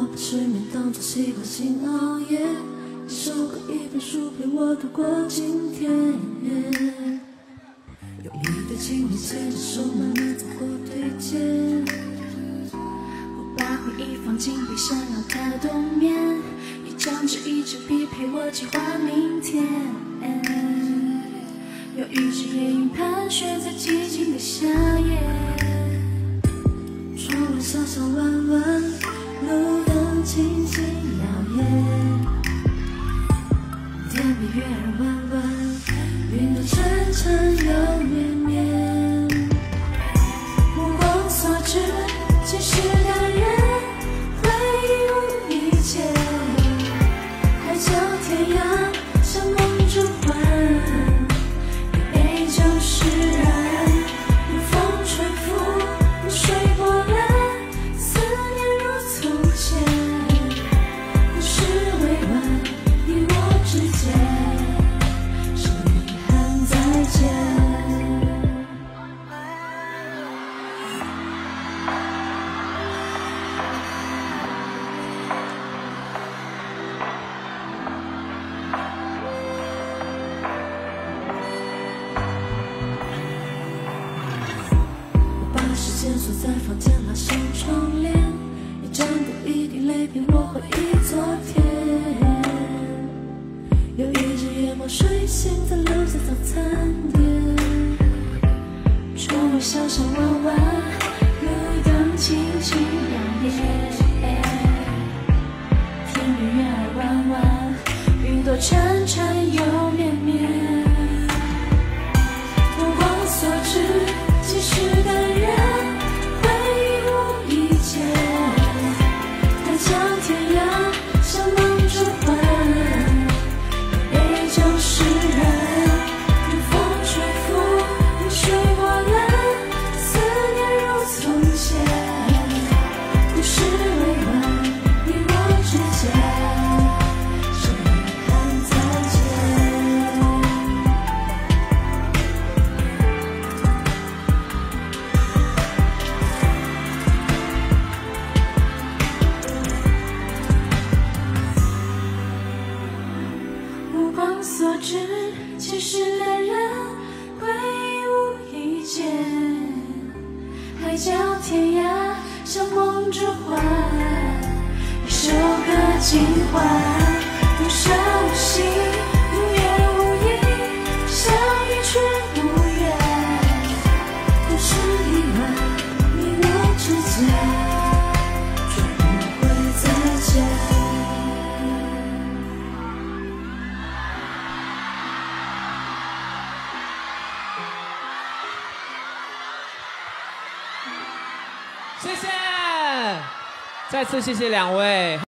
把睡眠当作习惯性熬夜，一首歌一本书陪我度过今天。有一对情侣牵着手慢慢走过对街， 我把回忆放进笔，想让它冬眠。一张纸一支笔陪我计划明天。有一只夜莺盘旋在寂静的夏夜， 窗外小小弯弯，路灯轻轻摇曳，天边月儿弯弯，云朵沉沉又绵绵。 目光所至，即是感人，回忆无意间，海角天涯，像梦之幻。一杯酒释然，如风吹拂，如水波澜，思念如从前。故事未完，你我之间，是遗憾再见。 线索在房间拉上窗帘，一张不一定泪骗我回忆昨天。有一只夜猫睡醒在楼下早餐店， 窗外小小弯弯，路灯轻轻摇曳，天边月儿弯弯，云朵沉沉又绵绵。目光所至，即是感人，回忆无意间，海角天涯，像梦之幻。一杯酒释然，如风吹拂，如水波澜，思念如从前。故事未完，你我之间，是遗憾再见。目光所至，即是感人，回忆无意间，海角天涯，像梦之幻。一首歌尽欢，多少无心，无言无意，相依却无缘。 故事已完，你我之间，绝不会再见。 谢谢，再次谢谢两位。